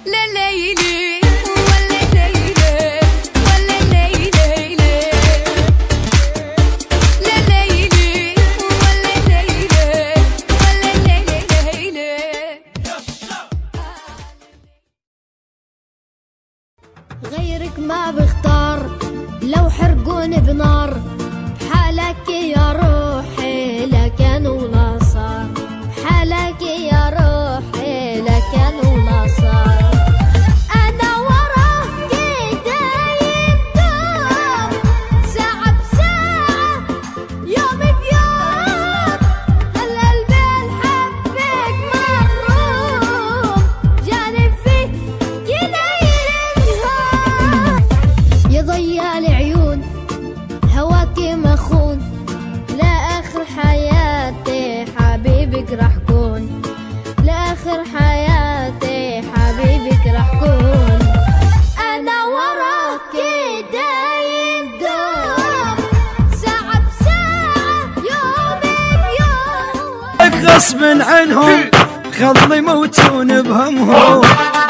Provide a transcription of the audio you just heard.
ليلي ولا ليلي ولا ليلي لا ليلي ولا ليلي ولا ليلي. غيرك ما بختار لو حرقوني بنار حالك يا روحي لكن ولا صار حالك يا روحي لكن ولا صار. أنا وراك دايم دوم ساعة بساعة يوم بيوم القلب الحبك مغروم جانب فيك يليل نهار يا ضيع العيون هواكي مخون لآخر حياتي حبيبك راح كون لآخر حياتي حبيبك راح كون. أنا وراك دايم دوم ساعة بساعة يوم بيوم غصب عنهم خلي يموتون بهمهم